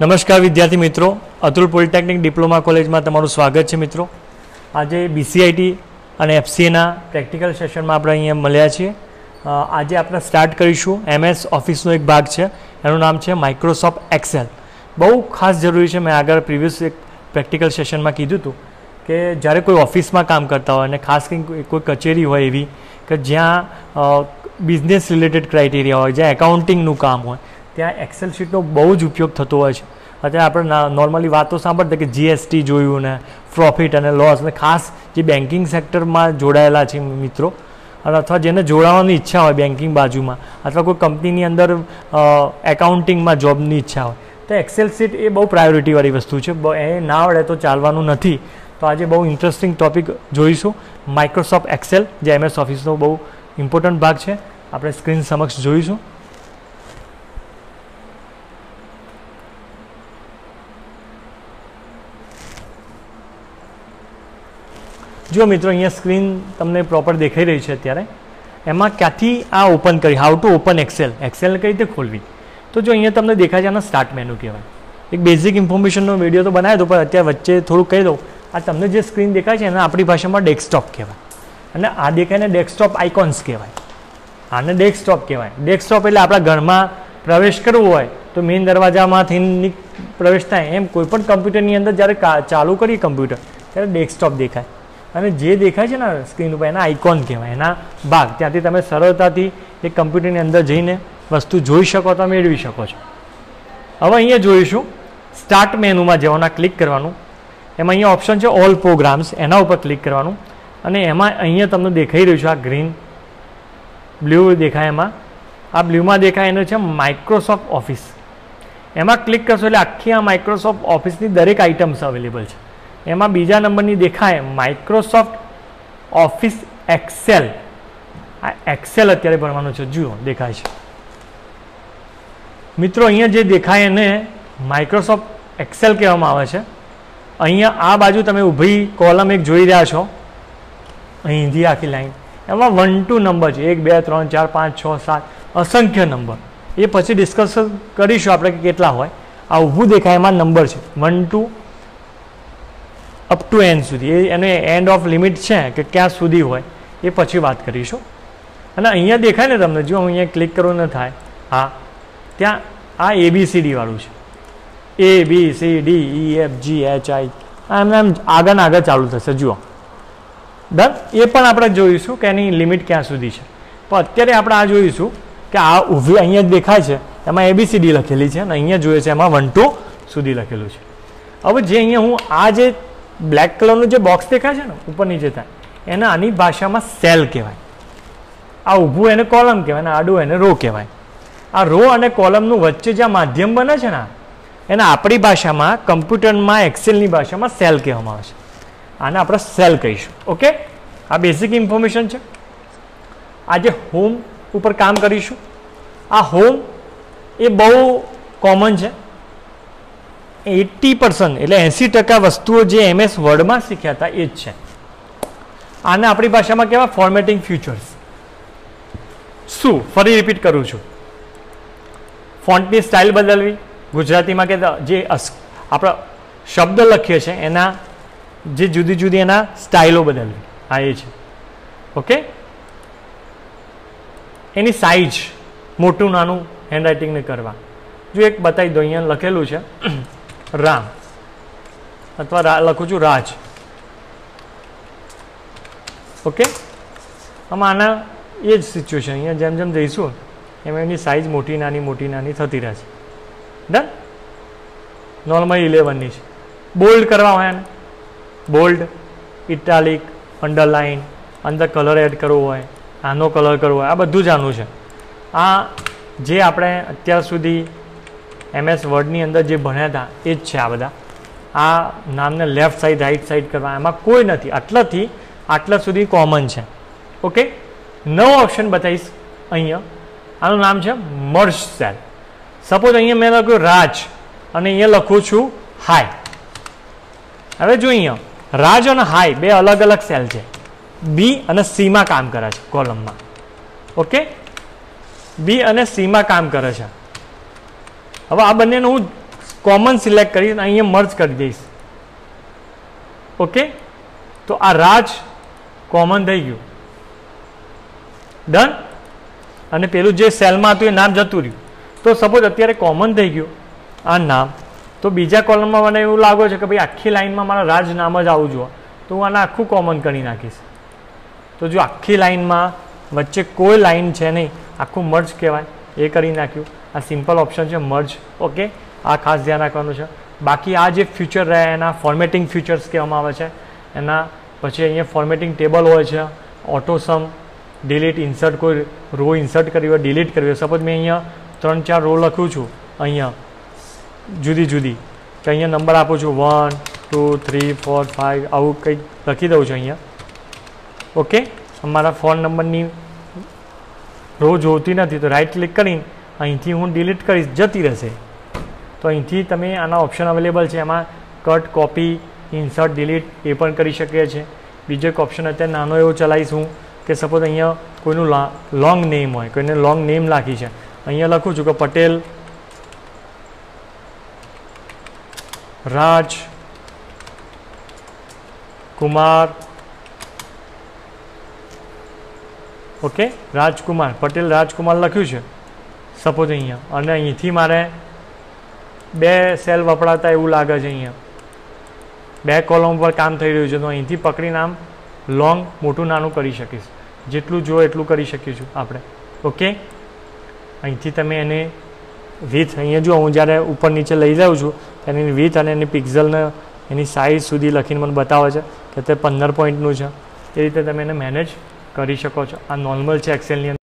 નમસ્કાર વિદ્યાર્થી મિત્રો, અતુલ પોલિટેકનિક ડિપ્લોમા કોલેજમાં તમારું સ્વાગત છે મિત્રો। આજે BCIT અને FCAના પ્રેક્ટિકલ સેશનમાં આપણે અહીંયા મળ્યા છીએ। આજે આપણે સ્ટાર્ટ કરીશું MS ઓફિસનો એક ભાગ છે, એનું નામ છે માઇક્રોસોફ્ટ એક્સેલ। બહુ ખાસ જરૂરી છે, મેં આગળ પ્રીવિયસ એક પ્રેક્ટિકલ સેશનમાં કીધું હતું કે જ્યારે કોઈ ઓફિસમાં કામ કરતા હોય અને ખાસ કરીને કોઈ કચેરી હોય એવી કે જ્યાં બિઝનેસ રિલેટેડ ક્રાઇટેરિયા હોય, જ્યાં એકાઉન્ટિંગનું કામ હોય, ત્યાં એક્સેલ શીટનો બહુ જ ઉપયોગ થતો હોય છે। અત્યારે આપણે નોર્મલી વાતો સાંભળતા કે GST જોયું ને પ્રોફિટ અને લોસ, અને ખાસ જે બેન્કિંગ સેક્ટરમાં જોડાયેલા છે મિત્રો, અને અથવા જેને જોડાવાની ઈચ્છા હોય બેન્કિંગ બાજુમાં, અથવા કોઈ કંપનીની અંદર એકાઉન્ટિંગમાં જોબની ઈચ્છા હોય, તો એક્સેલ શીટ એ બહુ પ્રાયોરિટીવાળી વસ્તુ છે। એ ના આવડે તો ચાલવાનું નથી। તો આજે બહુ ઇન્ટરેસ્ટિંગ ટોપિક જોઈશું, માઇક્રોસોફ્ટ એક્સેલ, જે MS ઓફિસનો બહુ ઇમ્પોર્ટન્ટ ભાગ છે। આપણે સ્ક્રીન સમક્ષ જોઈશું। જો મિત્રો, અહીંયા સ્ક્રીન તમને પ્રોપર દેખાઈ રહી છે અત્યારે। એમાં ક્યાંથી આ ઓપન કરી, how to open Excel, Excel કઈ રીતે ખોલવી, તો જો અહીંયા તમને દેખાય છે, આના સ્ટાર્ટ મેનુ કહેવાય। એક બેઝિક ઇન્ફોર્મેશનનો વિડીયો તો બનાવ્યો હતો, પણ અત્યારે વચ્ચે થોડું કહી દઉં। આ તમને જે સ્ક્રીન દેખાય છે એને આપણી ભાષામાં ડેસ્કટોપ કહેવાય, અને આ દેખાયને ડેસ્કટોપ આઇકોન્સ કહેવાય, આને ડેસ્કટોપ કહેવાય। ડેસ્કટોપ એટલે આપણા ઘરમાં પ્રવેશ કરવો હોય તો મેઇન દરવાજામાંથી પ્રવેશ થાય, એમ કોઈ પણ કમ્પ્યુટરની અંદર જ્યારે ચાલુ કરીએ કમ્પ્યુટર ત્યારે ડેસ્કટોપ દેખાય, અને જે દેખાય છે ને સ્ક્રીન ઉપર એના આઇકોન કહેવાય, એના ભાગ। ત્યાંથી તમે સરળતાથી એ કમ્પ્યુટરની અંદર જઈને વસ્તુ જોઈ શકો તો મેળવી શકો છો। હવે અહીંયા જોઈશું સ્ટાર્ટ મેનુમાં જવાના, ક્લિક કરવાનું। એમાં અહીંયા ઓપ્શન છે ઓલ પ્રોગ્રામ્સ, એના ઉપર ક્લિક કરવાનું, અને એમાં અહીંયા તમને દેખાઈ રહ્યું છે આ ગ્રીન બ્લુ દેખાય, એમાં આ બ્લુમાં દેખાય એનું છે માઇક્રોસોફ્ટ ઓફિસ। એમાં ક્લિક કરશો એટલે આખી આ માઇક્રોસોફ્ટ ઓફિસની દરેક આઇટમ્સ અવેલેબલ છે। એમાં બીજા નંબરની દેખાય માઇક્રોસોફ્ટ ઓફિસ એક્સેલ। આ એક્સેલ અત્યારે ભણવાનું છે, જુઓ દેખાય છે મિત્રો। અહીંયા જે દેખાય એને માઇક્રોસોફ્ટ એક્સેલ કહેવામાં આવે છે। અહીંયા આ બાજુ તમે ઊભી કોલમ એક જોઈ રહ્યા છો, અહીંથી આખી લાઈન, એમાં 1 to નંબર છે, 1 2 3 4 5 6 7 અસંખ્ય નંબર। એ પછી ડિસ્કસ કરીશું આપણે કે કેટલા હોય। આ ઊભું દેખાય એમાં નંબર છે 1 to અપ ટુ એન્ડ સુધી, એને એન્ડ ઓફ લિમિટ છે કે ક્યાં સુધી હોય એ પછી વાત કરીશું। અને અહીંયા દેખાય ને તમને, જો અહીંયા ક્લિક કરવું ન થાય, હા ત્યાં આ ABCD વાળું છે, ABCD EFG HI, એમને એમ આગળ આગળ ચાલુ થશે, જુઓ ડન। એ પણ આપણે જોઈશું કે એની લિમિટ ક્યાં સુધી છે, પણ અત્યારે આપણે આ જોઈશું કે આ ઊભી અહીંયા જ દેખાય છે એમાં ABCD લખેલી છે, અને અહીંયા જોઈએ છે એમાં 1 to સુધી લખેલું છે। હવે જે અહીંયા હું આ જે બ્લેક કલરનું જે બોક્સ દેખાય છે ને ઉપર નીચે થાય, એને આની ભાષામાં સેલ કહેવાય। આ ઊભું એને કોલમ કહેવાય, અને આડું એને રો કહેવાય। આ રો અને કોલમનું વચ્ચે જ્યાં માધ્યમ બને છે ને, એને આપણી ભાષામાં, કમ્પ્યુટરમાં એક્સેલની ભાષામાં સેલ કહેવામાં આવે છે। આને આપણે સેલ કહીશું, ઓકે। આ બેઝિક ઇન્ફોર્મેશન છે। આજે હોમ ઉપર કામ કરીશું। આ હોમ એ બહુ કોમન છે, 80% એટલે 80% વસ્તુઓ જે MS વર્ડમાં શીખ્યા હતા એ જ છે। આને આપણી ભાષામાં કહેવાય ફોર્મેટિંગ ફીચર્સ। શું, ફરી રિપીટ કરું છું, ફોન્ટની સ્ટાઇલ બદલવી, ગુજરાતીમાં કે જે આપણા શબ્દ લખીએ છીએ એના જે જુદી જુદી એના સ્ટાઇલો બદલવી, આ એ છે, ઓકે। એની સાઇઝ મોટું નાનું હેન્ડરાઇટિંગને કરવા, જો એક બતાવી દો, અહીંયા લખેલું છે રામ, અથવા લખું છું રાજ, ઓકે। આમાં આના એ જ સિચ્યુએશન, અહીંયા જેમ જેમ જઈશું એમ એની સાઇઝ મોટી નાની થતી રહે છે, ડન। નોર્મલી 11ની છે। બોલ્ડ કરવા હોય ને, બોલ્ડ, ઇટાલિક, અંડરલાઇન, અંદર કલર એડ કરવો હોય, આનો કલર કરવો હોય, આ બધું જ આનું છે। આ જે આપણે અત્યાર સુધી MS વર્ડની અંદર જે ભણ્યા હતા એ જ છે આ બધા। આ નામને લેફ્ટ સાઈડ રાઈટ સાઈડ કરવા, એમાં કોઈ નથી, આટલાથી આટલા સુધી કોમન છે, ઓકે। નવો ઓપ્શન બતાવીશ અહીંયા, આનું નામ છે મર્જ સેલ। સપોઝ અહીંયા મેં લખ્યું રાજ અને અહીંયા લખું છું હાય। હવે જો અહીંયા રાજ અને હાય બે અલગ અલગ સેલ છે, B અને C માં કામ કરે છે કોલમમાં, ઓકે। B અને C માં કામ કરે છે। હવે આ બંનેનું હું કોમન સિલેક્ટ કરી અહીંયા મર્જ કરી દઈશ. ઓકે, તો આ રાજ કોમન થઈ ગયું. ડન. અને પેલું જે સેલમાં હતું એ નામ જતું રહ્યું. તો સપોઝ અત્યારે કોમન થઈ ગયું આ નામ, તો બીજા કોલમમાં મને એવું લાગે છે કે ભાઈ આખી લાઈનમાં મારા રાજ નામ જ આવવું જોઈએ, તો હું આને આખું કોમન કરી નાખીશ. તો જો આખી લાઈનમાં વચ્ચે કોઈ લાઈન છે નહીં, આખું મર્જ કહેવાય, એ કરી નાખ્યું. આ સિમ્પલ ઓપ્શન છે મર્જ. ઓકે, આ ખાસ ધ્યાન રાખવાનું છે. બાકી આ જે ફ્યુચર રહ્યા એના ફોર્મેટિંગ ફ્યુચર્સ કહેવામાં આવે છે. એના પછી અહીંયા ફોર્મેટિંગ ટેબલ હોય છે, ઓટોસમ, ડિલીટ, ઇન્સર્ટ, કોઈ રો ઇન્સર્ટ કરવી હોય, ડિલીટ કરવી હોય. સપોઝ મેં અહીંયા 3-4 રો લખું છું અહીંયા જુદી જુદી, કે અહીંયા નંબર આપું છું 1 2 3 4 5 આવું કંઈક લખી દઉં છું અહીંયા. ઓકે, અમારા ફોન નંબરની રો જોતી નથી તો રાઈટ ક્લિક કરીને અહીંથી હું ડિલીટ કરીશ, જતી રહેશે. તો અહીંથી તમે આના ઓપ્શન અવેલેબલ છે, એમાં કટ, કોપી, ઇન્સર્ટ, ડિલીટ એ પણ કરી શકીએ છીએ. બીજો એક ઓપ્શન અત્યારે નાનો એવો ચલાવીશું કે સપોઝ અહીંયા કોઈનું લોંગ નેમ હોય, કોઈને લોંગ નેમ લખી છે, અહીંયા લખું છું કે પટેલ રાજ કુમાર. ઓકે, રાજકુમાર, પટેલ રાજકુમાર લખ્યું છે સપોઝ અહીંયા, અને અહીંથી મારે 2 સેલ વપરાતા એવું લાગે છે, અહીંયા 2 કોલમ પર કામ થઈ રહ્યું છે, તો અહીંથી પકડીને આમ લોંગ મોટું નાનું કરી શકીશ, જેટલું જો એટલું કરી શકીશું આપણે. ઓકે, અહીંથી તમે એને વિથ, અહીંયા જો હું જ્યારે ઉપર નીચે લઈ જાઉં છું એની વિથ અને એની પિક્સલને એની સાઇઝ સુધી લખીને મને બતાવે છે કે તે 15 પોઈન્ટનું છે. એ રીતે તમે એને મેનેજ કરી શકો છો. આ નોર્મલ છે એક્સેલની અંદર.